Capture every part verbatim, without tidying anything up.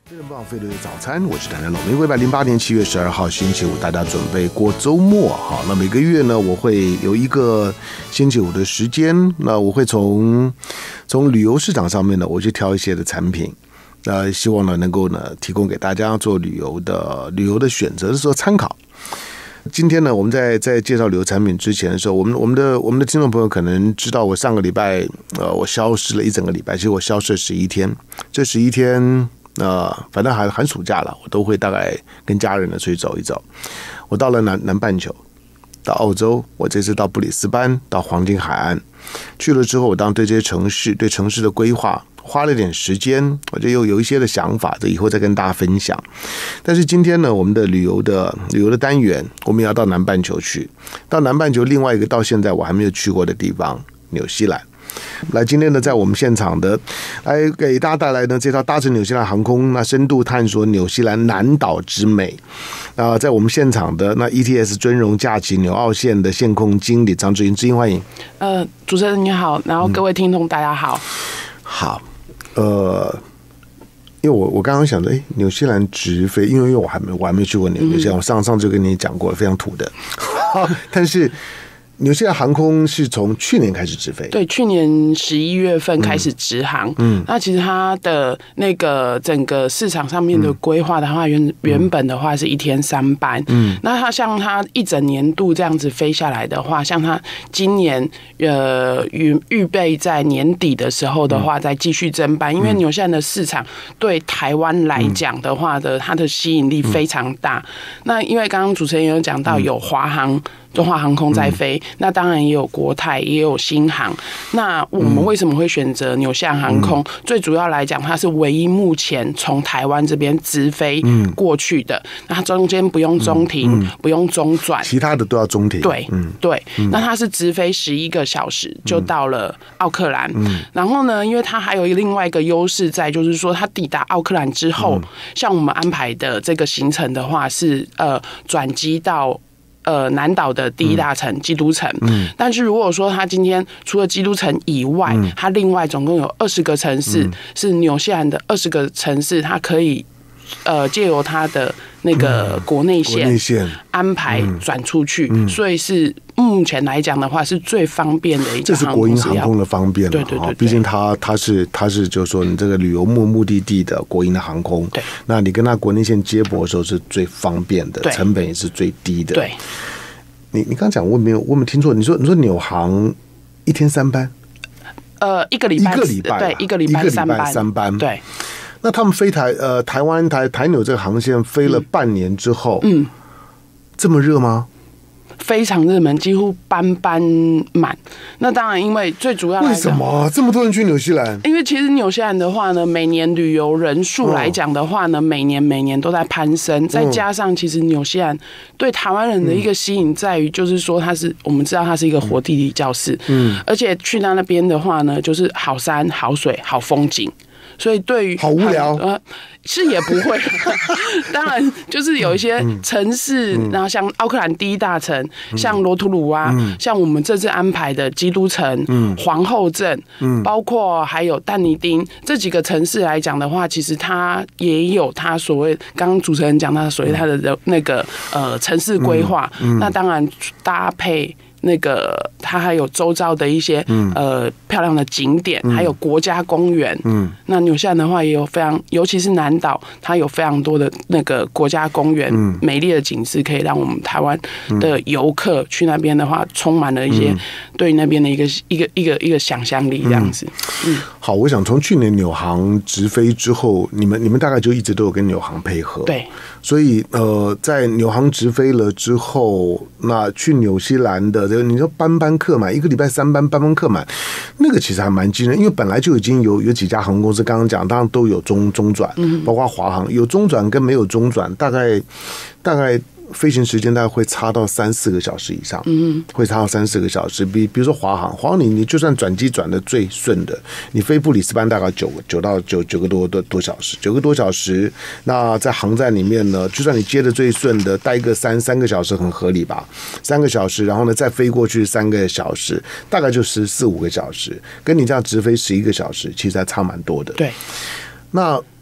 非常棒，飞流的早餐，我是谭谭龙。每个礼拜零八年七月十二号星期五，大家准备过周末哈。那每个月呢，我会有一个星期五的时间，那我会从从旅游市场上面呢，我去挑一些的产品，那希望呢能够呢提供给大家做旅游的旅游的选择的时候参考。今天呢，我们在在介绍旅游产品之前的时候，我们我们的我们的听众朋友可能知道，我上个礼拜呃，我消失了一整个礼拜，其实我消失了十一天，这十一天。呃，反正寒寒暑假了，我都会大概跟家人呢出去走一走。我到了南南半球，到澳洲，我这次到布里斯班，到黄金海岸，去了之后，我当然对这些城市、对城市的规划花了点时间，我就又有一些的想法，这以后再跟大家分享。但是今天呢，我们的旅游的旅游的单元，我们要到南半球去，到南半球另外一个到现在我还没有去过的地方——纽西兰。来，今天呢，在我们现场的来给大家带来呢这套搭乘纽西兰航空，那深度探索纽西兰南岛之美。啊、呃，在我们现场的那 E T S 尊荣假期纽澳线的线控经理张志英，志英欢迎。 呃，主持人你好，然后各位听众大家好。 嗯、好，呃。因为我我刚刚想着，哎，纽西兰直飞，因为因为我还没我还没去过纽西兰，我上上次就跟你讲过了，非常土的，但是。纽西兰航空是从去年开始直飞， 对，去年十一月份开始直航。嗯，那其实它的那个整个市场上面的规划的话，原原本的话是一天三班。嗯，那它像它一整年度这样子飞下来的话，像它今年呃预预备在年底的时候的话，再继续增班，因为纽西兰的市场对台湾来讲的话的它的吸引力非常大。那因为刚刚主持人有讲到有华航。中华航空在飞，那当然也有国泰，也有新航。那我们为什么会选择纽西兰航空？嗯、最主要来讲，它是唯一目前从台湾这边直飞过去的。嗯、那它中间不用中停，嗯、不用中转， 其他的都要中停。 对，嗯、对。嗯、那它是直飞十一个小时就到了奥克兰。嗯、然后呢，因为它还有另外一个优势在，就是说它抵达奥克兰之后，嗯、像我们安排的这个行程的话，是呃转机到。呃，南岛的第一大城基督城，嗯，但是如果说他今天除了基督城以外，嗯、他另外总共有二十个城市，嗯、是纽西兰的二十个城市，他可以呃借由他的那个国内线安排转出去，嗯、所以是目前来讲的话是最方便的一家航空公司。 这是国营航空的方便了， 对对对， 毕竟它它是它是就是说你这个旅游目目的地的国营的航空， 对， 那你跟它国内线接驳的时候是最方便的，成本也是最低的。 对， 你你刚讲我没有我没有听错，你说你说纽航一天三班， 呃，一个礼拜一个礼拜对一个礼拜三班三班对。 那他们飞台呃台湾台台纽这个航线飞了半年之后，嗯，这么热吗？ 非常热门，几乎班班满。那当然，因为最主要来讲， 为什么这么多人去纽西兰？ 因为其实纽西兰的话呢，每年旅游人数来讲的话呢，哦、每年每年都在攀升。再加上，其实纽西兰对台湾人的一个吸引在于，就是说它是我们知道它是一个活地理教室，嗯，而且去到那边的话呢，就是好山好水好风景。所以对于好无聊， 呃，是也不会。当然，就是有一些城市，嗯、然后像奥克兰第一大城，嗯、像罗图鲁啊，嗯、像我们这次安排的基督城、嗯、皇后镇，嗯、包括还有但尼丁这几个城市来讲的话，其实它也有它所谓刚刚主持人讲到所谓它的那个呃城市规划，嗯嗯、那当然搭配。那个它还有周遭的一些、嗯、呃漂亮的景点，嗯、还有国家公园。嗯，那纽西兰的话也有非常，尤其是南岛，它有非常多的那个国家公园，嗯、美丽的景致，可以让我们台湾的游客去那边的话，充满了一些对那边的一个一个一个一个想象力这样子。嗯，嗯好，我想从去年纽航直飞之后，你们你们大概就一直都有跟纽航配合。 对。 所以呃，在纽航直飞了之后，那去纽西兰的这个你说班班客满，一个礼拜三班班班客满，那个其实还蛮惊人，因为本来就已经有有几家航空公司刚刚讲，当然都有中中转，包括华航有中转跟没有中转，大概大概。飞行时间大概会差到三四个小时以上，嗯，会差到三四个小时。比比如说华航，华航你你就算转机转的最顺的，你飞布里斯班大概九九到九九个多多多小时，九个多小时。那在航站里面呢，就算你接的最顺的，待个三三个小时很合理吧？三个小时，然后呢再飞过去三个小时，大概就十四五个小时，跟你这样直飞十一个小时，其实还差蛮多的。 对， 那。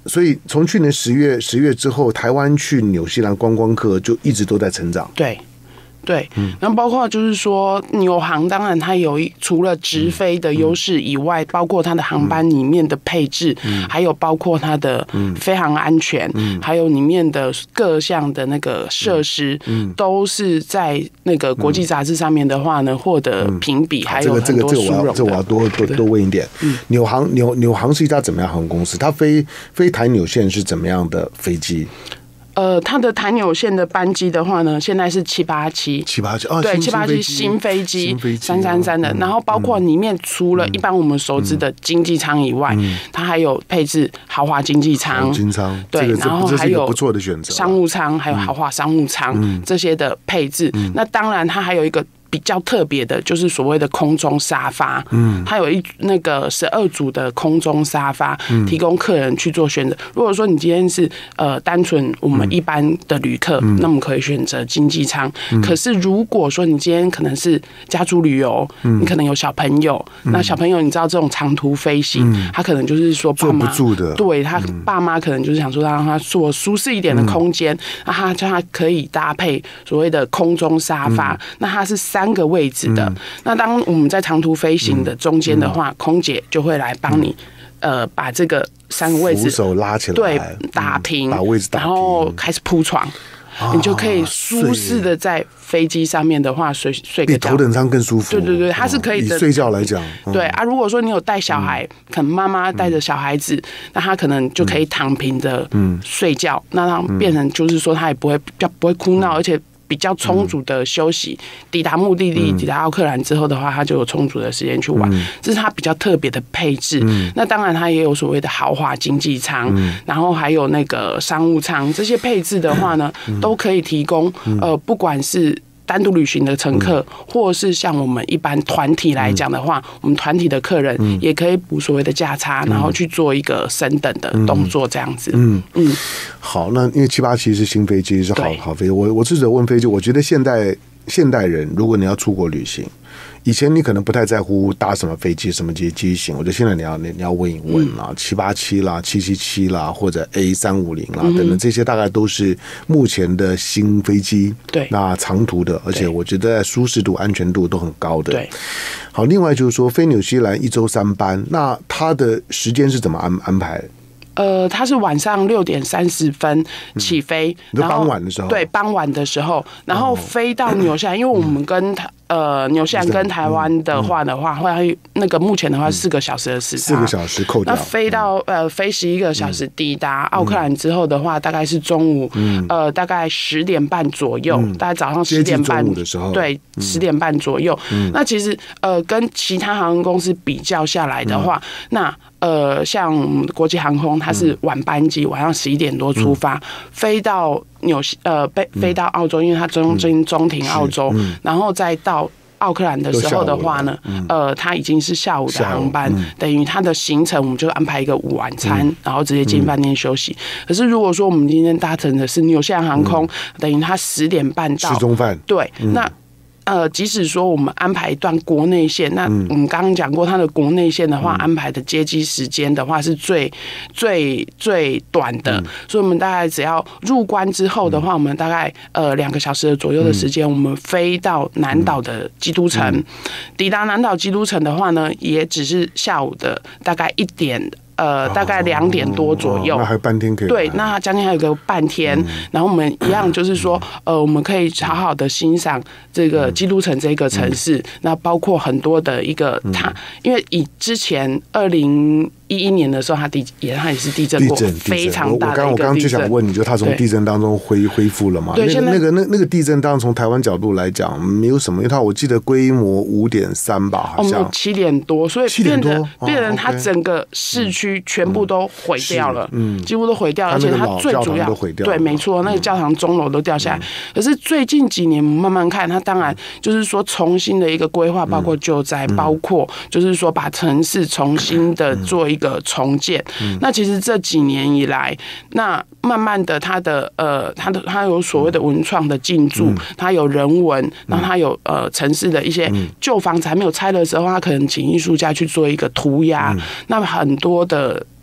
所以从去年十月十月之后，台湾去纽西兰观光客就一直都在成长。 对。对，然后包括就是说，纽航当然它有一除了直飞的优势以外，包括它的航班里面的配置，还有包括它的飞航安全，还有里面的各项的那个设施，都是在那个国际杂志上面的话呢，获得评比，还有很多殊荣的。 这个我要多多多问一点。纽航纽纽航是一家怎么样航空公司？它飞飞台纽线是怎么样的飞机？ 呃，它的台纽线的班机的话呢，现在是七八七， 七八七，哦， 对，七八七新飞机，三三三的。然后包括里面除了一般我们熟知的经济舱以外，它还有配置豪华经济舱， 经舱， 对，然后还有不错的选择， 商务舱，还有豪华商务舱这些的配置。那当然，它还有一个比较特别的，就是所谓的空中沙发，嗯，它有一那个十二组的空中沙发，提供客人去做选择。如果说你今天是呃单纯我们一般的旅客，嗯、那么可以选择经济舱。嗯、可是如果说你今天可能是家族旅游，嗯、你可能有小朋友，嗯、那小朋友你知道这种长途飞行，嗯、他可能就是说爸妈坐不住的， 对他爸妈可能就是想说让他坐舒适一点的空间，那、嗯、他叫他可以搭配所谓的空中沙发，嗯、那它是三个位置的。嗯、那当我们在长途飞行的中间的话，嗯、空姐就会来帮你，呃，把这个三个位置扶手拉起来， 对，打平，嗯、把位置打平，然后开始铺床。啊、你就可以舒适的在飞机上面的话睡睡个觉， 比头等舱更舒服。 对对对，它是可以的。 以睡觉来讲， 嗯、对啊，如果说你有带小孩，嗯、可能妈妈带着小孩子，嗯、那他可能就可以躺平的睡觉，嗯、那他变成就是说他也不会比较不会哭闹，嗯、而且比较充足的休息，嗯、抵达目的地，嗯、抵达奥克兰之后的话，他就有充足的时间去玩。嗯、这是他比较特别的配置。嗯、那当然，他也有所谓的豪华经济舱，嗯、然后还有那个商务舱，这些配置的话呢，嗯、都可以提供。呃，不管是单独旅行的乘客，嗯、或是像我们一般团体来讲的话，嗯、我们团体的客人也可以补所谓的价差，嗯、然后去做一个升等的动作，这样子。嗯嗯， 好，那因为七八七是新飞机，是好好飞机。我我自己问飞机，我觉得现代现代人，如果你要出国旅行，以前你可能不太在乎搭什么飞机、什么机机型，我觉得现在你要你要问一问啦，七八七啦、七七七啦，或者 A 三五零啦等等，这些大概都是目前的新飞机。对，那长途的，而且我觉得舒适度、安全度都很高的。对，好，另外就是说飞纽西兰一周三班，那它的时间是怎么安安排？ 呃，它是晚上六点三十分起飞， 嗯、然后傍晚的时候， 对，傍晚的时候，然后飞到纽西兰，因为我们跟台呃纽西兰跟台湾的话的话，会那个目前的话四个小时的时差， 四个小时扣掉， 那飞到呃飞十一个小时，抵达奥克兰之后的话，大概是中午，嗯、呃大概十点半左右，嗯、大概早上十点半的时候， 对，十点半左右。嗯、那其实呃跟其他航空公司比较下来的话，嗯、那呃，像国际航空，它是晚班机，晚上十一点多出发，嗯、飞到纽西呃，飞飞到澳洲，因为它中中中停澳洲，嗯、然后再到奥克兰的时候的话呢，嗯、呃，它已经是下午的航班，嗯、等于它的行程我们就安排一个午晚餐，嗯、然后直接进饭店休息。嗯、可是如果说我们今天搭乘的是纽西兰航空，嗯、等于它十点半到吃中饭， 对，嗯、那。呃，即使说我们安排一段国内线，那我们刚刚讲过，它的国内线的话，嗯、安排的接机时间的话是最最最短的，嗯、所以我们大概只要入关之后的话，嗯、我们大概呃两个小时左右的时间，嗯、我们飞到南岛的基督城，嗯、抵达南岛基督城的话呢，也只是下午的大概一点。呃，大概两点多左右， 哦哦，那还有半天可以。 对，那将近还有个半天，嗯、然后我们一样就是说，呃，我们可以好好的欣赏这个基督城这个城市，嗯、那包括很多的一个它，嗯、因为以之前二零一一年的时候，它地也它也是地震过，非常大的一个地震。 我刚我刚就想问你，就它从地震当中恢恢复了嘛？ 对， 那个那个那那个地震，当然从台湾角度来讲，没有什么，因为它我记得规模五点三吧，好像七点多，所以变得变成它整个市区。全部都毁掉了，嗯，几乎都毁掉了，而且它最主要，对，没错，那个教堂钟楼都掉下来。可是最近几年慢慢看，它当然就是说重新的一个规划，包括救灾，包括就是说把城市重新的做一个重建。那其实这几年以来，那慢慢的它的呃，它的它有所谓的文创的进驻，它有人文，然后它有呃城市的一些旧房子还没有拆的时候，它可能请艺术家去做一个涂鸦，那很多的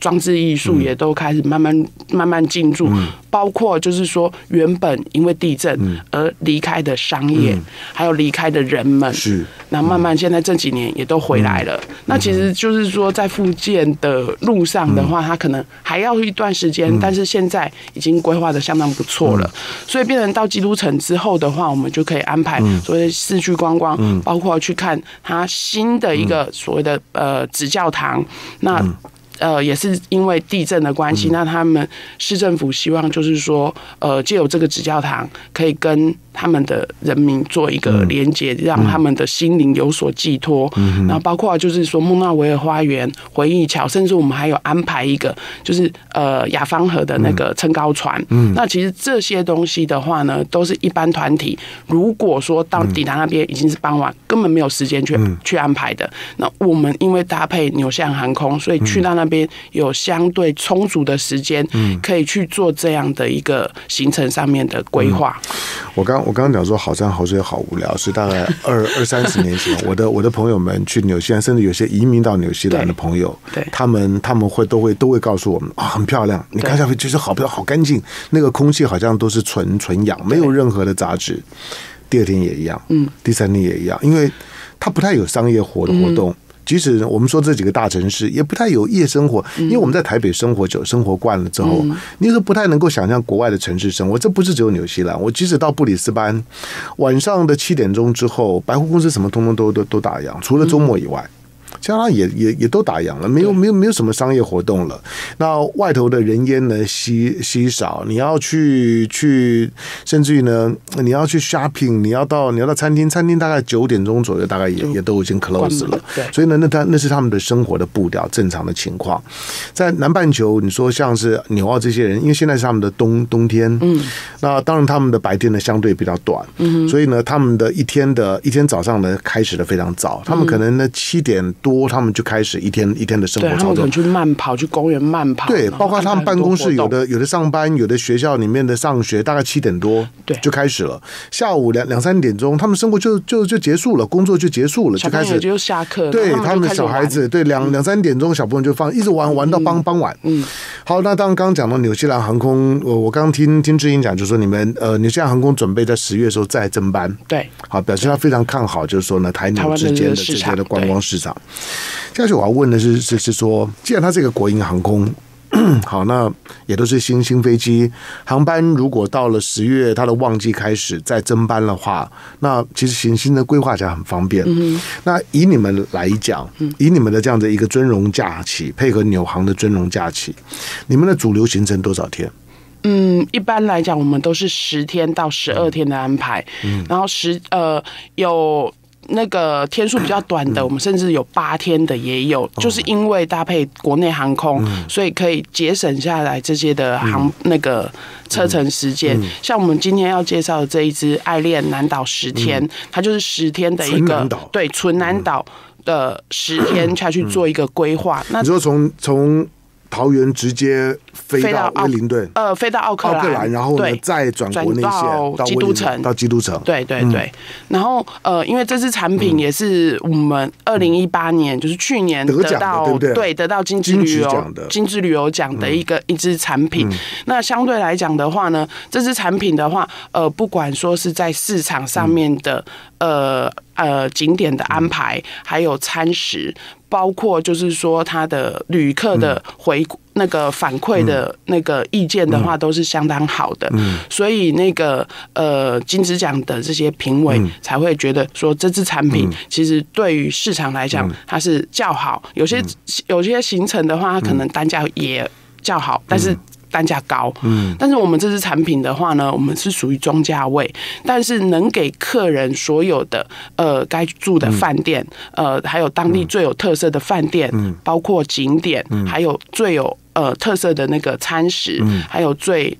装置艺术也都开始慢慢慢慢进驻，嗯、包括就是说原本因为地震而离开的商业，嗯、还有离开的人们，是，那慢慢现在这几年也都回来了。嗯、那其实就是说在复健的路上的话，它可能还要一段时间，嗯、但是现在已经规划的相当不错了，嗯、所以变成到基督城之后的话，我们就可以安排所谓的市区观光，嗯、包括去看它新的一个所谓的呃子教堂，那。嗯呃，也是因为地震的关系，那他们市政府希望就是说，呃，借由这个纸教堂，可以跟他们的人民做一个连结，让他们的心灵有所寄托。然后包括就是说孟纳维尔花园、回忆桥，甚至我们还有安排一个就是呃雅芳河的那个撑高船。那其实这些东西的话呢，都是一般团体如果说到抵达那边已经是傍晚，根本没有时间去去安排的。那我们因为搭配纽西兰航空，所以去到那边。有相对充足的时间，可以去做这样的一个行程上面的规划。 嗯、我刚我刚刚讲说好山好水好无聊，是大概二二三十年前，我的我的朋友们去纽西兰，甚至有些移民到纽西兰的朋友，对，他们他们会都会都会告诉我们啊，很漂亮，你看下去就是好漂亮，好干净，那个空气好像都是纯纯氧，没有任何的杂质。第二天也一样，嗯，第三天也一样，因为它不太有商业活的活动。嗯，即使我们说这几个大城市也不太有夜生活，因为我们在台北生活久、生活惯了之后，你是不太能够想象国外的城市生活。这不是只有纽西兰，我即使到布里斯班，晚上的七点钟之后，百货公司什么通通都都都打烊，除了周末以外。加上也也也都打烊了，没有没有没有什么商业活动了。那外头的人烟呢稀稀少，你要去去，甚至于呢，你要去 shopping， 你要到你要到餐厅，餐厅大概九点钟左右，大概也也都已经 close 了。所以呢，那他那是他们的生活的步调，正常的情况。在南半球，你说像是纽澳这些人，因为现在是他们的冬冬天，嗯，那当然他们的白天呢相对比较短，嗯，所以呢，他们的一天的一天早上呢开始的非常早，他们可能呢七点多。他们就开始一天一天的生活操作， 他们可能去慢跑，去公园慢跑。 对，包括他们办公室有的有的上班，有的学校里面的上学，大概七点多就开始了。下午两两三点钟，他们生活就就就结束了，工作就结束了，就开始就下课。 对他们小孩子，对两两三点钟小朋友就放，一直玩玩到傍傍晚。嗯，好，那当刚刚讲到纽西兰航空，我我刚刚听听志英讲，就是说你们呃纽西兰航空准备在十月的时候再增班，对，好，表示他非常看好，就是说呢台纽之间的这些的观光市场。接下去我要问的是是是说，既然它这个国营航空，好，那也都是新新飞机航班，如果到了十月它的旺季开始再增班的话，那其实行星的规划起来很方便。嗯、那以你们来讲，以你们的这样的一个尊荣假期，配合纽航的尊荣假期，你们的主流行程多少天？ 嗯，一般来讲，我们都是十天到十二天的安排，嗯、然后十呃有。那个天数比较短的，我们甚至有八天的也有，就是因为搭配国内航空，所以可以节省下来这些的航那个车程时间。像我们今天要介绍的这一支爱恋南岛十天，它就是十天的一个对纯南岛的十天下去做一个规划。那你说从从桃园直接飞到威灵顿， 呃，飞到奥克兰， 奥克兰，然后呢再转国内线到基督城， 到基督城， 对对对。嗯、然后呃，因为这支产品也是我们二零一八年，就是去年得到对不对？ 对，得到金质旅游金质旅游奖的一个、嗯、一支产品。嗯、那相对来讲的话呢，这支产品的话，呃，不管说是在市场上面的、嗯、呃呃景点的安排，嗯、还有餐食。包括就是说，他的旅客的回那个反馈的那个意见的话，都是相当好的。嗯，所以那个呃金质奖的这些评委才会觉得说，这支产品其实对于市场来讲，它是较好。有些有些行程的话，它可能单价也较好，但是单价高，嗯，但是我们这支产品的话呢，我们是属于中价位，但是能给客人所有的呃该住的饭店，呃，还有当地最有特色的饭店，嗯，包括景点，嗯，还有最有呃特色的那个餐食，嗯，还有最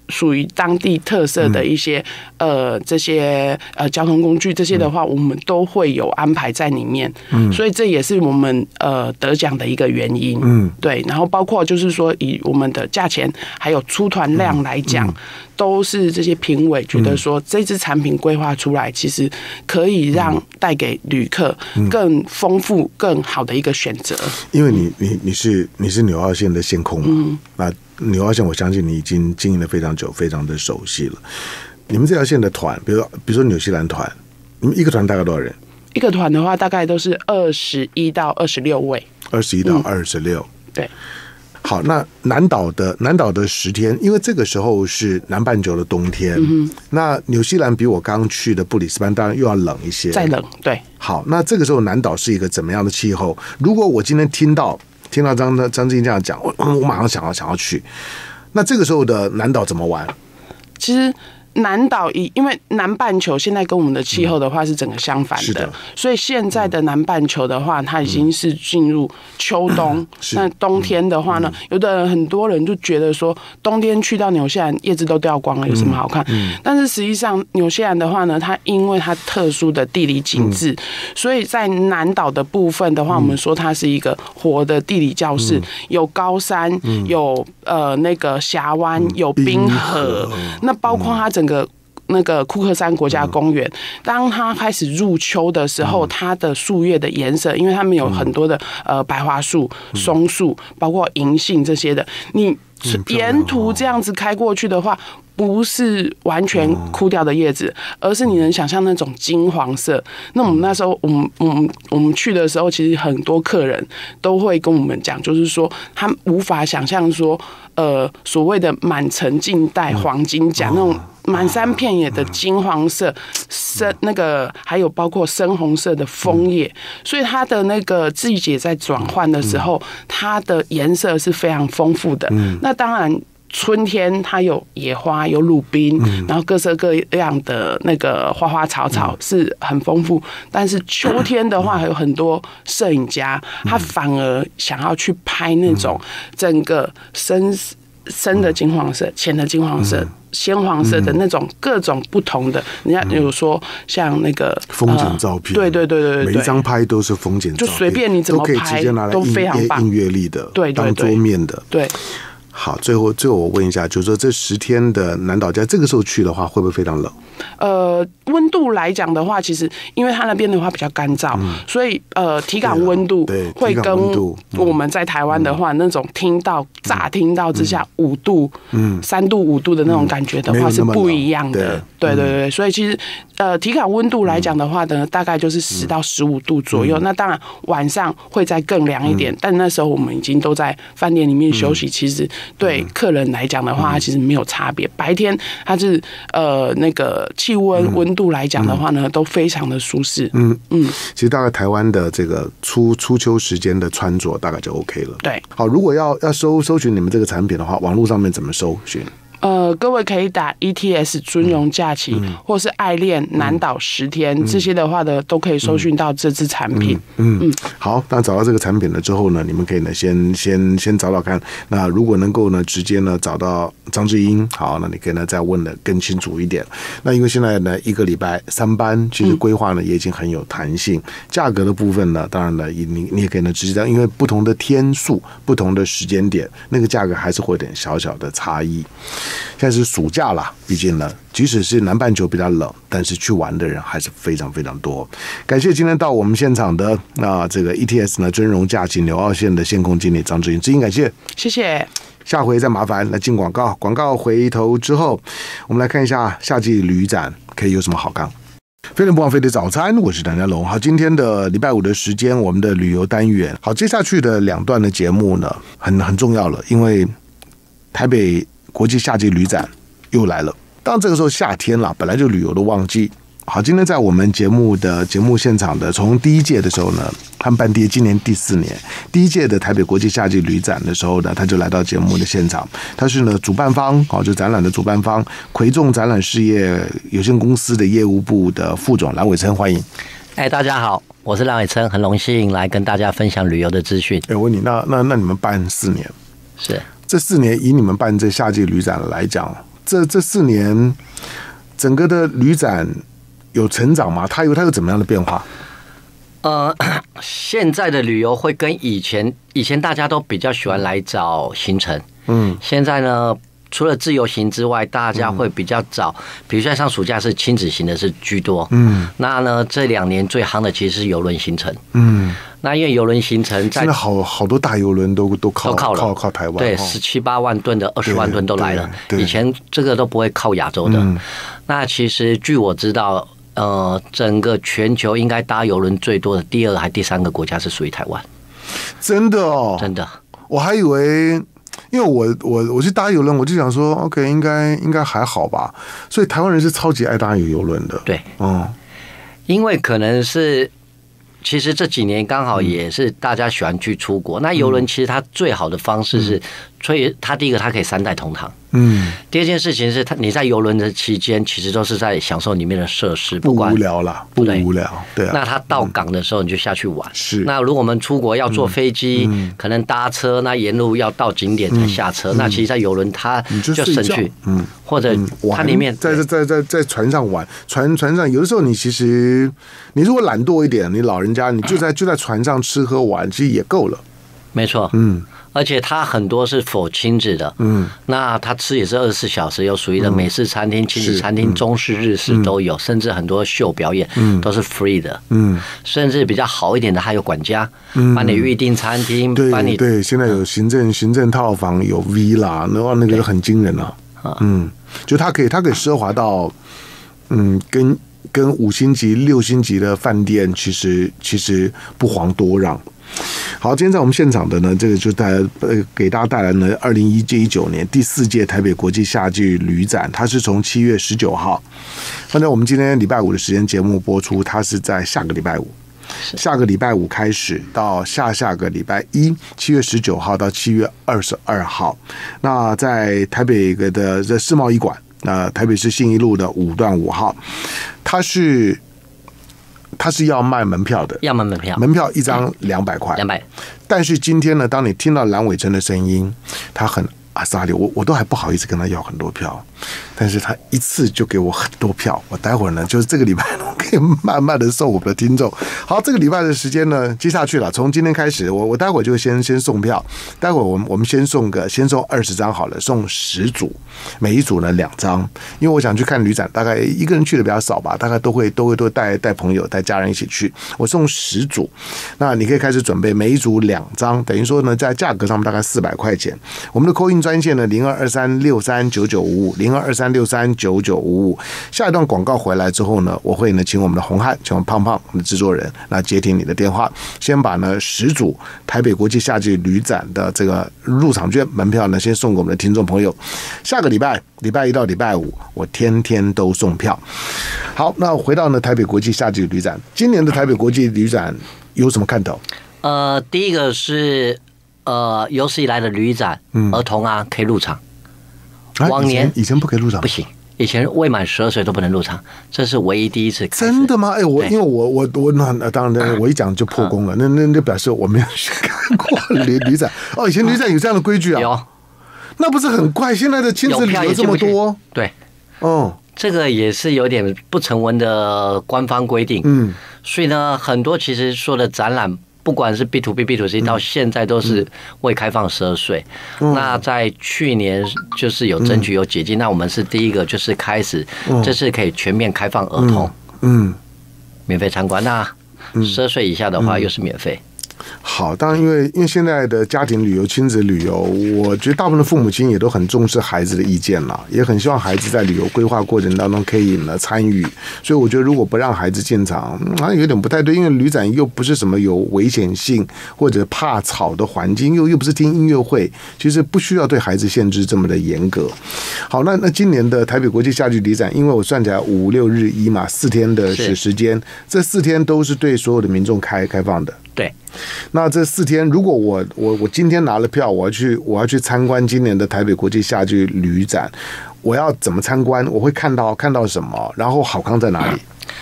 属于当地特色的一些、嗯、呃这些呃交通工具，这些的话、嗯、我们都会有安排在里面。嗯，所以这也是我们呃得奖的一个原因。嗯，对，然后包括就是说以我们的价钱还有出团量来讲。嗯嗯都是这些评委觉得说，这支产品规划出来，其实可以让带给旅客更丰富、更好的一个选择。 因为你你你是你是纽澳线的线控嘛，嗯、那纽澳线我相信你已经经营了非常久，非常的熟悉了。你们这条线的团，比如比如说纽西兰团，你们一个团大概多少人？ 一个团的话，大概都是二十一到二十六位。 二十一到二十六， 对。 好，那南岛的南岛的十天，因为这个时候是南半球的冬天，嗯、那纽西兰比我刚去的布里斯班当然又要冷一些， 再冷，对。 好，那这个时候南岛是一个怎么样的气候？如果我今天听到听到张张志英这样讲，我我马上想要想要去。那这个时候的南岛怎么玩？ 其实。南岛以因为南半球现在跟我们的气候的话是整个相反 的, 的，所以现在的南半球的话，它已经是进入秋冬。嗯、那冬天的话呢，嗯、有的人很多人就觉得说，冬天去到纽西兰叶子都掉光了，有什么好看？嗯嗯、但是实际上纽西兰的话呢，它因为它特殊的地理景致，嗯、所以在南岛的部分的话，嗯、我们说它是一个活的地理教室，嗯、有高山，嗯、有呃那个峡湾，嗯、有冰河，嗯、那包括它整个那个库克山国家公园，当它开始入秋的时候，它的树叶的颜色，因为它们有很多的呃白桦树、松树，包括银杏这些的，你沿途这样子开过去的话，不是完全枯掉的叶子，而是你能想象那种金黄色。那我们那时候，我们我们我们去的时候，其实很多客人都会跟我们讲，就是说他无法想象说，呃，所谓的满城尽带黄金甲那种满山遍野的金黄色，深那个还有包括深红色的枫叶，所以它的那个季节在转换的时候，它的颜色是非常丰富的。那当然。春天它有野花，有鲁滨，嗯、然后各色各样的那个花花草草是很丰富。但是秋天的话，还有很多摄影家，他反而想要去拍那种整个深深的金黄色、浅的金黄色、鲜黄色的那种各种不同的。人家有说像那个风景照片， 对对对对对， 每一张拍都是风景照片， 就随便你怎么拍都非常棒， 音乐力的， 对对对， 当桌面的， 对。 好，最后最后我问一下，就是说这十天的南岛在这个时候去的话，会不会非常冷？ 呃，温度来讲的话，其实因为它那边的话比较干燥，嗯、所以呃体感温度会跟我们在台湾的话、嗯、那种听到乍听到之下五度、嗯三度五度的那种感觉的话是不一样的。对对对对，所以其实呃体感温度来讲的话呢，大概就是十到十五度左右。嗯、那当然晚上会再更凉一点，嗯、但那时候我们已经都在饭店里面休息，嗯、其实对客人来讲的话，它其实没有差别。白天它是呃那个气温温度来讲的话呢，都非常的舒适。嗯嗯， 其实大概台湾的这个初初秋时间的穿着大概就 OK 了。 对， 好，如果要要搜搜寻你们这个产品的话，网络上面怎么搜寻？ 呃，各位可以打 E T S 尊荣假期，嗯、或是爱恋南岛十天、嗯、这些的话呢，都可以搜寻到这支产品。 嗯 嗯, 嗯，好，那找到这个产品了之后呢，你们可以呢先先先找找看。那如果能够呢直接呢找到张志英，好，那你可以呢再问的更清楚一点。那因为现在呢一个礼拜三班，其实规划呢也已经很有弹性。价格的部分呢，当然呢你你也可以呢直接这样，因为不同的天数、不同的时间点，那个价格还是会有点小小的差异。现在是暑假啦，毕竟呢，即使是南半球比较冷，但是去玩的人还是非常非常多。感谢今天到我们现场的那、呃、这个 E T S 呢尊荣假期纽澳线的线控经理张志英，志英感谢， 谢谢。 下回再麻烦来进广告，广告回头之后，我们来看一下夏季旅展可以有什么好康。飞人不枉费的早餐，我是谭家龙。好，今天的礼拜五的时间，我们的旅游单元，好，接下去的两段的节目呢，很很重要了，因为台北国际夏季旅展又来了。当然这个时候夏天了，本来就旅游的旺季。好，今天在我们节目的节目现场的，从第一届的时候呢，他们办第今年第四年第一届的台北国际夏季旅展的时候呢，他就来到节目的现场。他是呢主办方，好，就展览的主办方魁众展览事业有限公司的业务部的副总蓝伟琛，欢迎。 哎，大家好，我是蓝伟琛，很荣幸来跟大家分享旅游的资讯。 哎，我问你，那那那你们办四年， 是这四年以你们办这夏季旅展来讲， 这这四年整个的旅展有成长吗？它有它有怎么样的变化？ 呃，现在的旅游会跟以前，以前大家都比较喜欢来找行程，嗯，现在呢，除了自由行之外，大家会比较找，比如说像暑假是亲子行的是居多，嗯，那呢这两年最夯的其实是邮轮行程，嗯。那因为邮轮行程在， 现在好好多大邮轮都都靠都靠了靠靠台湾， 对，十七八万吨的、二十万吨都来了。以前这个都不会靠亚洲的。嗯、那其实据我知道，呃，整个全球应该搭邮轮最多的第二还第三个国家是属于台湾。 真的哦， 真的， 我还以为。因为我我我去搭邮轮，我就想说 ，OK， 应该应该还好吧。所以台湾人是超级爱搭邮轮的。 对，嗯，因为可能是。其实这几年刚好也是大家喜欢去出国。那邮轮其实它最好的方式是，所以它第一个它可以三代同堂。嗯。第二件事情是，它你在邮轮的期间，其实都是在享受里面的设施， 不无聊啦，不无聊。对啊。 那它到港的时候，你就下去玩。 是。 那如果我们出国要坐飞机，可能搭车，那沿路要到景点才下车。那其实，在邮轮它就省去，嗯，或者它里面在在在在船上玩，船船上有的时候你其实你如果懒惰一点，你老人家你就在就在船上吃喝玩，其实也够了。 没错，嗯，而且它很多是否亲子的，嗯，那它吃也是二十四小时，有属于的美式餐厅、亲子餐厅、中式、日式都有，甚至很多秀表演都是 free 的，嗯，甚至比较好一点的还有管家，帮你预订餐厅，帮你对，现在有行政行政套房，有 villa，那那个很惊人啊，嗯，就它可以它可以奢华到，嗯，跟跟五星级、六星级的饭店其实其实不遑多让。好，今天在我们现场的呢，这个就带呃给大家带来呢，二零一九年第四届台北国际夏季旅展，它是从七月十九号，反正我们今天礼拜五的时间节目播出，它是在下个礼拜五，下个礼拜五开始到下下个礼拜一，七月十九号到七月二十二号，那在台北的这世贸一馆，呃，台北市信义路的五段五号，它是。他是要卖门票的， 要卖门票， 门票一张两百块， 两百。 但是今天呢，当你听到蓝伟成的声音，他很阿萨里，我我都还不好意思跟他要很多票，但是他一次就给我很多票。我待会儿呢，就是这个礼拜呢，我可以慢慢的送我们的听众。好，这个礼拜的时间呢，接下去了，从今天开始，我我待会儿就先先送票，待会儿我们我们先送个先送二十张好了，送十组，每一组呢两张，因为我想去看旅展，大概一个人去的比较少吧，大概都会都会都带带朋友带家人一起去，我送十组，那你可以开始准备，每一组两张，等于说呢，在价格上面大概四百块钱，我们的call in专线呢，零二二三六三九九五五，零二二三六三九九五五。下一段广告回来之后呢，我会呢请我们的洪汉，请我们胖胖，我们的制作人来接听你的电话。先把呢十组台北国际夏季旅展的这个入场券门票呢，先送给我们的听众朋友。下个礼拜礼拜一到礼拜五，我天天都送票。好，那回到呢台北国际夏季旅展，今年的台北国际旅展有什么看头？ 呃，第一个是。呃，有史以来的旅展，嗯，儿童啊可以入场。 啊、往年 以, 前以前不可以入场， 不行，以前未满十二岁都不能入场，这是唯一第一次。 真的吗？哎、欸，我因为我我我那当然，我一讲就破功了，嗯、那那那表示我没有去看过旅旅展。哦，以前旅展有这样的规矩啊？ 有， 那不是很怪？现在的亲子旅游这么多， 对， 哦， 这个也是有点不成文的官方规定，嗯，所以呢，很多其实说的展览。不管是 B to B、B to C， 到现在都是未开放十二岁。嗯、那在去年就是有争取有解禁，嗯、那我们是第一个就是开始，嗯、这次可以全面开放儿童，嗯，嗯免费参观。那十二岁以下的话又是免费。 好，当然因为因为现在的家庭旅游、亲子旅游，我觉得大部分的父母亲也都很重视孩子的意见啦，也很希望孩子在旅游规划过程当中可以呢参与。所以我觉得如果不让孩子进场，好像有点不太对，因为旅展又不是什么有危险性或者怕吵的环境，又又不是听音乐会，其实不需要对孩子限制这么的严格。好，那那今年的台北国际夏季旅展，因为我算起来五六日一嘛，四天的时间，这四天都是对所有的民众开开放的。 对， 那这四天，如果我我我今天拿了票，我要去我要去参观今年的台北国际夏季旅展，我要怎么参观？我会看到看到什么？然后好康在哪里？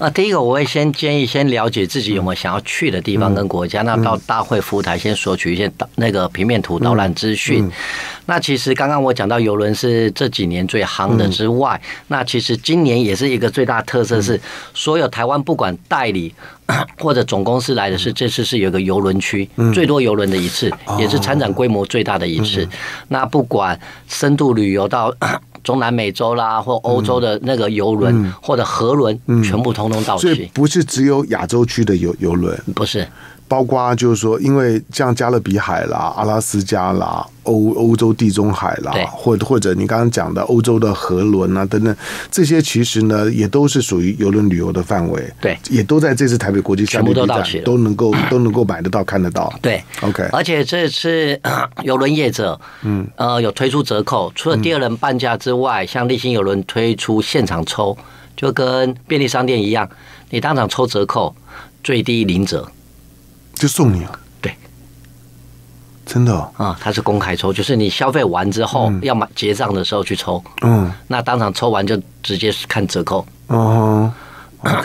啊，第一个我会先建议先了解自己有没有想要去的地方跟国家，嗯、那到大会服务台先索取一些那个平面图导览资讯。嗯嗯、那其实刚刚我讲到邮轮是这几年最夯的之外，嗯、那其实今年也是一个最大特色是，所有台湾不管代理或者总公司来的是，这次是有一个邮轮区，嗯、最多邮轮的一次，也是参展规模最大的一次。哦、那不管深度旅游到中南美洲啦，或欧洲的那个邮轮、嗯、或者河轮，嗯、全部通通到齐。 所以不是只有亚洲区的邮邮轮， 不是。 包括就是说，因为像加勒比海啦、阿拉斯加啦、欧欧洲地中海啦，或或者你刚刚讲的欧洲的河轮啊等等，这些其实呢也都是属于邮轮旅游的范围， 对， 也都在这次台北国际夏季旅展都能够都能够买得到、看得到。 对 ，OK。 而且这次邮轮业者，嗯，呃，有推出折扣，除了第二人半价之外，嗯、像立新邮轮推出现场抽，就跟便利商店一样，你当场抽折扣，最低零折。 就送你啊？ 对， 真的啊、 哦嗯，它是公开抽，就是你消费完之后、嗯、要买结账的时候去抽，嗯，那当场抽完就直接看折扣，哦、okay ，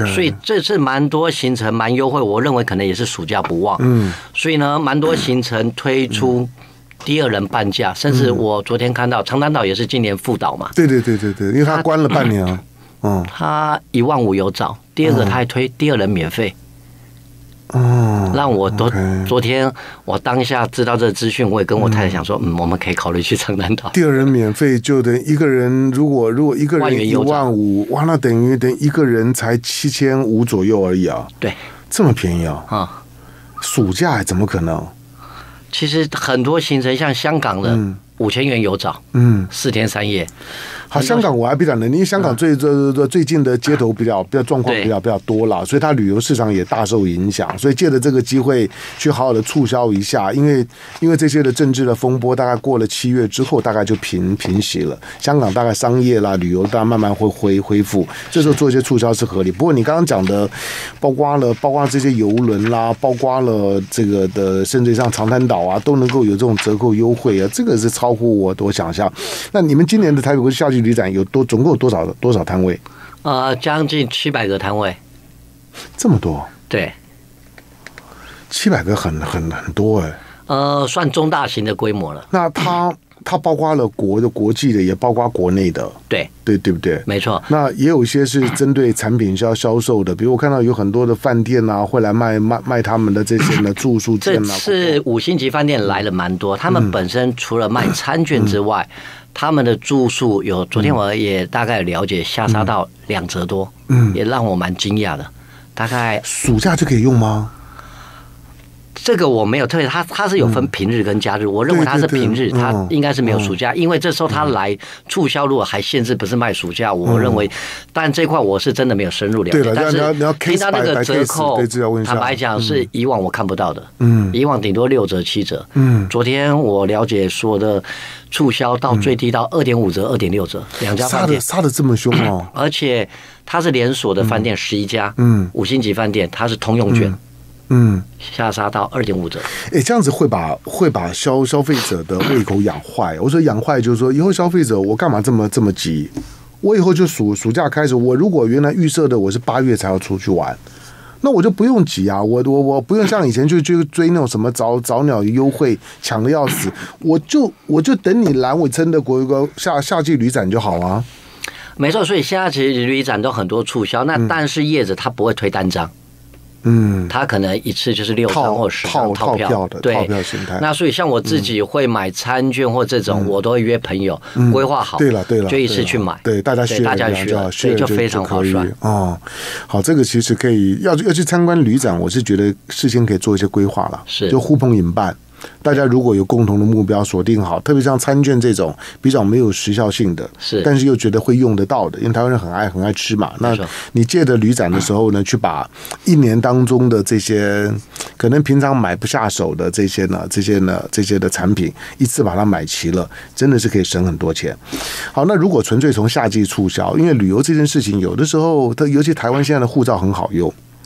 所以这次蛮多行程蛮优惠，我认为可能也是暑假不忘，嗯，所以呢，蛮多行程推出第二人半价，甚至我昨天看到长滩岛也是今年复岛嘛， 对对对对对，因为它关了半年啊，嗯， 它一万五有找，第二个它还推第二人免费。 哦， 让我都 okay 昨天我当下知道这个资讯，我也跟我太太想说，嗯，我们可以考虑去长滩岛。 第二人免费就等一个人，如果如果一个人一万五，哇，那等于等一个人才七千五左右而已啊。 对， 这么便宜啊！啊、嗯，暑假怎么可能？ 其实很多行程像香港的五千元有找，嗯，四天三夜。 好，香港我还比较能，因为香港最最最最近的街头比较比较状况比较比较多了，所以它旅游市场也大受影响。所以借着这个机会去好好的促销一下，因为因为这些的政治的风波大概过了七月之后，大概就平平息了。香港大概商业啦、旅游大概慢慢会恢恢复，这时候做一些促销是合理。不过你刚刚讲的，包括了包括这些邮轮啦，包括了这个的，甚至像长滩岛啊，都能够有这种折扣优惠啊，这个是超乎我我想象。那你们今年的台北国际夏季旅展有多总共有多少多少摊位？ 呃，将近七百个摊位， 这么多？ 对， 七百个很很很多哎、欸。 呃，算中大型的规模了。 那它它包括了国的、国际的，也包括国内的。 对对对不对？ 没错。 那也有一些是针对产品销销售的，比如我看到有很多的饭店啊，会来卖卖卖他们的这些呢住宿店啊。 这次五星级饭店来了蛮多，他们本身除了卖餐券之外。嗯他们的住宿有，昨天我也大概了解，下杀到两折多，嗯，也让我蛮惊讶的。大概暑假就可以用吗？ 这个我没有特别，它它是有分平日跟假日，我认为它是平日，它应该是没有暑假，因为这时候它来促销，如果还限制不是卖暑假，我认为，但这块我是真的没有深入了解。但是听到那个折扣，坦白讲是以往我看不到的，嗯，以往顶多六折七折，嗯，昨天我了解说的促销到最低到二点五折、二点六折，两家饭店杀的这么凶哦， 而且它是连锁的饭店十一家，嗯，五星级饭店它是通用券。嗯，下杀到二点五折。 哎，这样子会把会把消消费者的胃口养坏。我说养坏就是说，以后消费者我干嘛这么这么急？我以后就暑暑假开始，我如果原来预设的我是八月才要出去玩，那我就不用急啊，我我我不用像以前就去追那种什么早早鸟优惠，抢的要死，我就我就等你来，我真的国一个夏夏季旅展就好啊。 没错，所以现在其实旅展都很多促销，那但是业者他不会推单张。嗯，他可能一次就是六张或十张套票的套票形态。 那所以像我自己会买餐券或这种，我都会约朋友规划好。 对了对了， 就一次去买。 对，大家学大家学，所以就非常划算哦。好，这个其实可以要要去参观旅展，我是觉得事先可以做一些规划了， 是就呼朋引伴。大家如果有共同的目标锁定好，特别像餐券这种比较没有时效性的， 是， 但是又觉得会用得到的，因为台湾人很爱很爱吃嘛。那你借着旅展的时候呢，去把一年当中的这些可能平常买不下手的这些呢，这些呢，这些的产品一次把它买齐了，真的是可以省很多钱。好，那如果纯粹从夏季促销，因为旅游这件事情，有的时候它尤其台湾现在的护照很好用。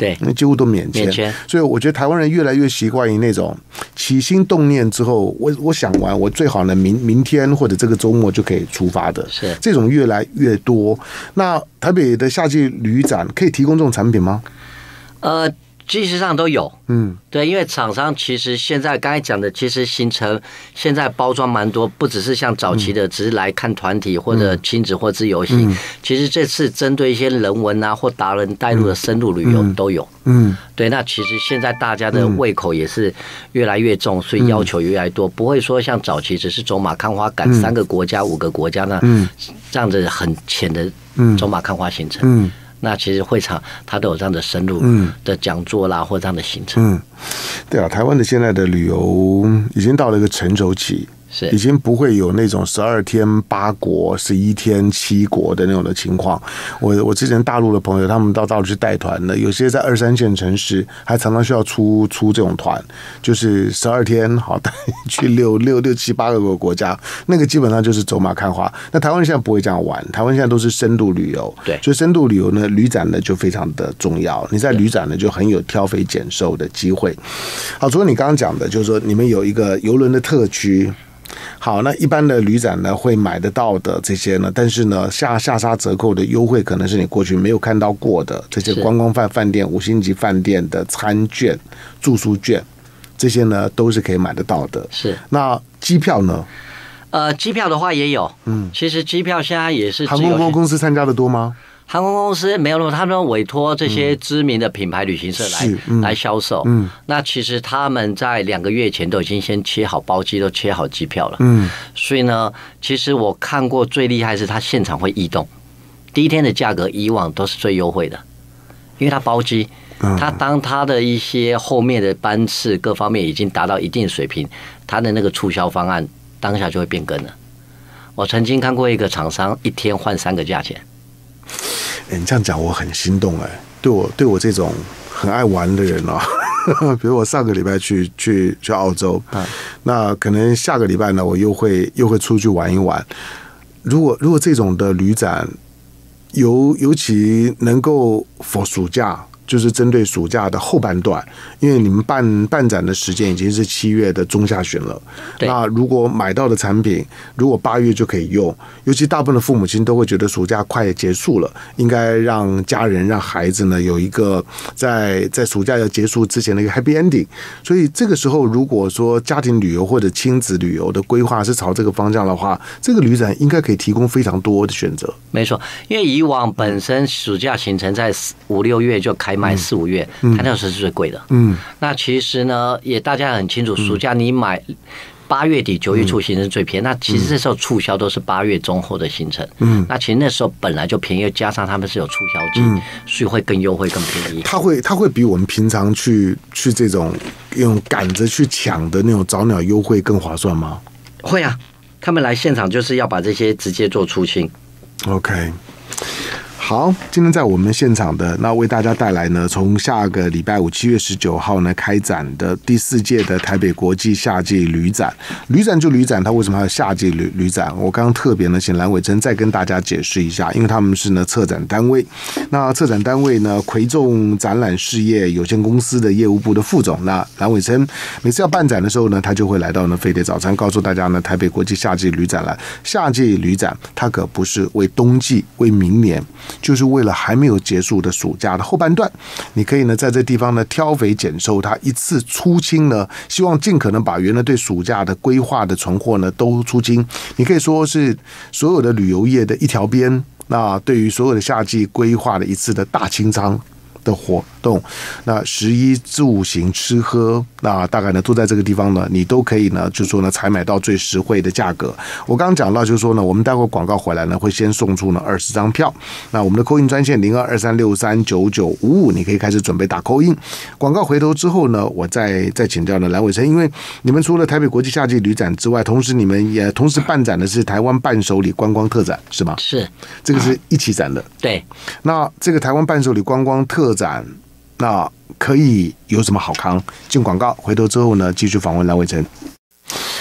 对， 那几乎都免签。 免签。 所以我觉得台湾人越来越习惯于那种起心动念之后，我我想玩，我最好呢明明天或者这个周末就可以出发的， 是这种越来越多。那台北的夏季旅展可以提供这种产品吗？ 呃。其实上都有， 嗯， 对，因为厂商其实现在刚才讲的，其实行程现在包装蛮多，不只是像早期的，只是来看团体或者亲子或自由行。嗯、其实这次针对一些人文啊或达人带路的深入旅游都有，嗯，对。那其实现在大家的胃口也是越来越重，所以要求越来越多，不会说像早期只是走马看花赶三个国家、五个国家那这样子很浅的走马看花行程，嗯。那其实会场它都有这样的深入的讲座啦，嗯、或这样的行程。 嗯，对啊，台湾的现在的旅游已经到了一个成熟期。 是已经不会有那种十二天八国、十一天七国的那种的情况。我我之前大陆的朋友，他们到大陆去带团的，有些在二三线城市还常常需要出出这种团，就是十二天好带去六六六七八个国家，那个基本上就是走马看花。那台湾现在不会这样玩，台湾现在都是深度旅游， 对， 所以深度旅游呢，旅展呢就非常的重要。你在旅展呢就很有挑肥拣瘦的机会。好，除了你刚刚讲的，就是说你们有一个邮轮的特区。好，那一般的旅展呢会买得到的这些呢，但是呢下下杀折扣的优惠可能是你过去没有看到过的，这些观光饭饭店、五星级饭店的餐券、住宿券，这些呢都是可以买得到的。 是， 那机票呢？ 呃，机票的话也有，嗯，其实机票现在也是航空公司参加的多吗？ 航空公司没有那么，他们委托这些知名的品牌旅行社来、嗯、来销售。嗯，那其实他们在两个月前都已经先切好包机，都切好机票了。嗯，所以呢，其实我看过最厉害是他现场会异动，第一天的价格以往都是最优惠的，因为他包机，他当他的一些后面的班次各方面已经达到一定水平，他的那个促销方案当下就会变更了。我曾经看过一个厂商一天换三个价钱。 欸、你这样讲我很心动哎、欸，对我对我这种很爱玩的人啊，比如我上个礼拜去去去澳洲，嗯、那可能下个礼拜呢，我又会又会出去玩一玩。如果如果这种的旅展，尤尤其能够 for 暑假。就是针对暑假的后半段，因为你们办办展的时间已经是七月的中下旬了。那如果买到的产品，如果八月就可以用，尤其大部分的父母亲都会觉得暑假快结束了，应该让家人、让孩子呢有一个在在暑假要结束之前的一个 happy ending。所以这个时候，如果说家庭旅游或者亲子旅游的规划是朝这个方向的话，这个旅展应该可以提供非常多的选择。 没错，因为以往本身暑假行程在五六月就开卖四五月，它那时候是最贵的。嗯，那其实呢，也大家很清楚，暑假你买八月底九月初行程最便宜。那其实这时候促销都是八月中后的行程。嗯，那其实那时候本来就便宜，加上他们是有促销季，嗯、所以会更优惠、更便宜。 它会它会比我们平常去去这种用赶着去抢的那种早鸟优惠更划算吗？ 会啊，他们来现场就是要把这些直接做出清。 OK。好，今天在我们现场的那为大家带来呢，从下个礼拜五七月十九号呢开展的第四届的台北国际夏季旅展。旅展就旅展，它为什么还有夏季旅旅展？我刚刚特别呢请蓝伟珍再跟大家解释一下，因为他们是呢策展单位。那策展单位呢，魁众展览事业有限公司的业务部的副总。那蓝伟珍每次要办展的时候呢，他就会来到呢飞碟早餐，告诉大家呢，台北国际夏季旅展来。夏季旅展它可不是为冬季，为明年。就是为了还没有结束的暑假的后半段，你可以呢在这地方呢挑肥拣瘦，它一次出清呢，希望尽可能把原来对暑假的规划的存货呢都出清。你可以说是所有的旅游业的一条边，那对于所有的夏季规划的一次的大清仓的活动，那食衣住行吃喝，那大概呢都在这个地方呢，你都可以呢，就是说呢，采买到最实惠的价格。我刚刚讲到，就是说呢，我们待会广告回来呢，会先送出呢二十张票。那我们的call in专线零二二三六三九九五五，你可以开始准备打call in。广告回头之后呢，我再再请教呢蓝伟成，因为你们除了台北国际夏季旅展之外，同时你们也同时办展的是台湾伴手礼观光特展，是吗？ 是， 这个是一起展的。 对。 那这个台湾伴手礼观光特展，那可以有什么好康？进广告，回头之后呢，继续访问蓝伟成。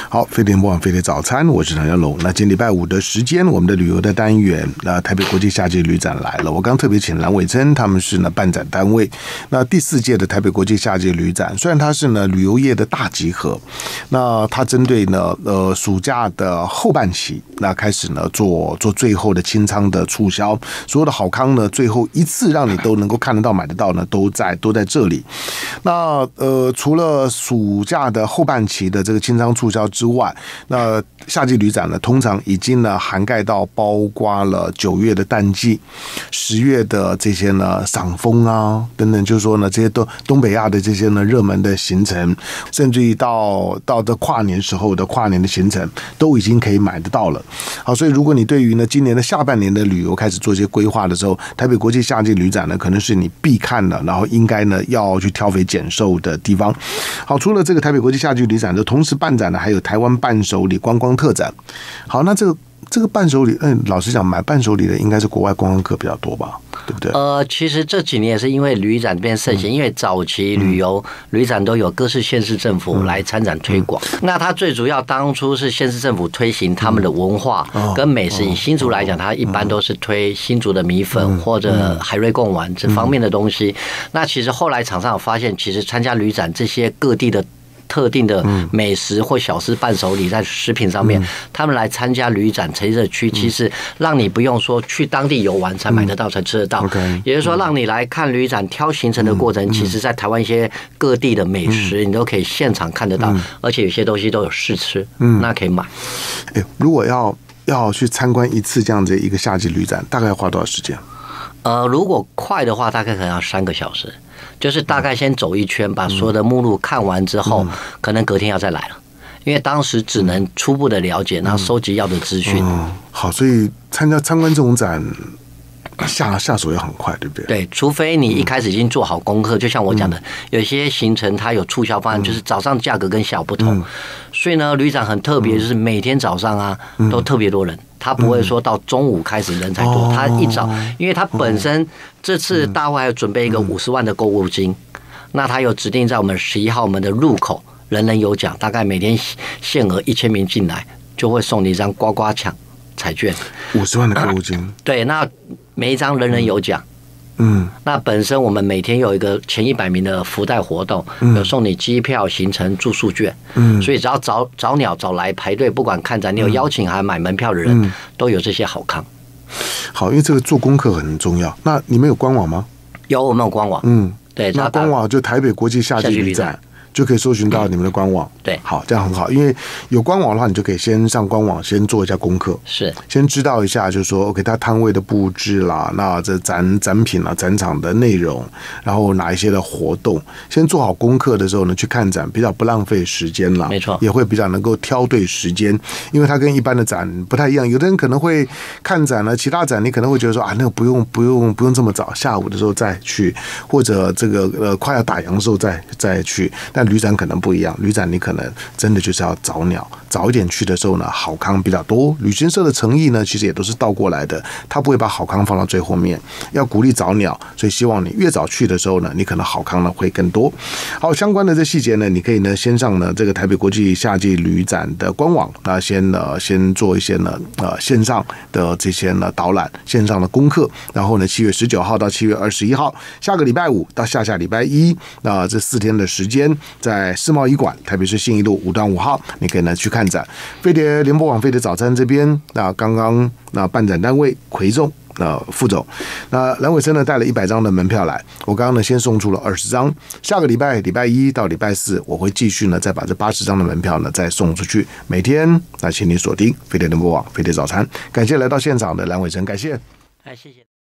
好，飞碟联播网飞碟早餐，我是唐家龙。那今天礼拜五的时间，我们的旅游的单元，那台北国际夏季旅展来了。我刚特别请蓝伟珍，他们是呢办展单位。那第四届的台北国际夏季旅展，虽然它是呢旅游业的大集合，那它针对呢呃暑假的后半期，那开始呢做做最后的清仓的促销，所有的好康呢，最后一次让你都能够看得到、买得到呢，都在都在这里。那呃，除了暑假的后半期的这个清仓促销之外，那夏季旅展呢，通常已经呢涵盖到包括了九月的淡季、十月的这些呢赏枫啊等等，就是说呢，这些东东北亚的这些呢热门的行程，甚至于到到的跨年时候的跨年的行程，都已经可以买得到了。好，所以如果你对于呢今年的下半年的旅游开始做一些规划的时候，台北国际夏季旅展呢，可能是你必看的，然后应该呢要去挑肥拣瘦的地方。好，除了这个台北国际夏季旅展的同时办展呢，还有台湾伴手礼观光特展。好，那这个这个伴手礼，嗯，老实讲，买伴手礼的应该是国外观光客比较多吧，对不对？ 呃，其实这几年也是因为旅展这边盛行，嗯、因为早期旅游、嗯、旅展都有各市县市政府来参展推广。嗯、那它最主要当初是县市政府推行他们的文化跟美食。以、嗯、新竹来讲，它一般都是推新竹的米粉、嗯、或者海瑞贡丸这方面的东西。嗯、那其实后来厂商有发现，其实参加旅展这些各地的特定的美食或小吃伴手礼在食品上面，嗯、他们来参加旅展陈设区，其实让你不用说去当地游玩才买得到、嗯、才吃得到， okay, 也就是说让你来看旅展挑行程的过程，嗯、其实在台湾一些各地的美食，嗯、你都可以现场看得到，嗯、而且有些东西都有试吃，嗯、那可以买。 欸、如果要要去参观一次这样子一个夏季旅展，大概要花多少时间？ 呃，如果快的话，大概可能要三个小时。就是大概先走一圈，把所有的目录看完之后，嗯、可能隔天要再来了，因为当时只能初步的了解，然后收集要的资讯。 嗯，好，所以参加参观这种展，下下手也很快，对不对？ 对，除非你一开始已经做好功课，就像我讲的，有些行程它有促销方案，就是早上价格跟下午不同，所以呢，旅展很特别，就是每天早上啊都特别多人。他不会说到中午开始人才多，他一早，因为他本身这次大会还有准备一个五十万的购物金，那他有指定在我们十一号门的入口，人人有奖，大概每天限额一千名进来，就会送你一张刮刮奖彩券， 五十万的购物金。 对，那每一张人人有奖。嗯，那本身我们每天有一个前一百名的福袋活动，嗯、有送你机票、行程、住宿券，嗯，所以只要早早鸟早来排队，不管看展，你有邀请还买门票的人，嗯、都有这些好康。 好，因为这个做功课很重要。那你们有官网吗？ 有，我们有官网。 嗯， 对， 那官网就台北国际夏季旅展。就可以搜寻到你们的官网， 嗯、对， 好，这样很好，因为有官网的话，你就可以先上官网，先做一下功课， 是， 先知道一下，就是说 ，OK， 它摊位的布置啦，那这展展品啊，展场的内容，然后哪一些的活动，先做好功课的时候呢，去看展比较不浪费时间啦， 没错， 也会比较能够挑对时间，因为它跟一般的展不太一样，有的人可能会看展呢，其他展你可能会觉得说啊，那个不用不用不用这么早，下午的时候再去，或者这个呃快要打烊的时候再再去，但旅展可能不一样。旅展你可能真的就是要早鸟，早一点去的时候呢，好康比较多。旅行社的诚意呢，其实也都是倒过来的，他不会把好康放到最后面，要鼓励早鸟，所以希望你越早去的时候呢，你可能好康呢会更多。好，相关的这细节呢，你可以呢先上呢这个台北国际夏季旅展的官网，那先呢先做一些呢呃线上的这些呢导览，线上的功课，然后呢七月十九号到七月二十一号，下个礼拜五到下下礼拜一，那这四天的时间，在世贸一馆，台北市信义路五段五号，你可以呢去看展。飞碟联播网飞碟早餐这边，那刚刚那办展单位奎仲那副总，那蓝伟生呢带了一百张的门票来，我刚刚呢先送出了二十张，下个礼拜礼拜一到礼拜四，我会继续呢再把这八十张的门票呢再送出去。每天那请你锁定飞碟联播网飞碟早餐，感谢来到现场的蓝伟生，感谢， 哎，谢谢。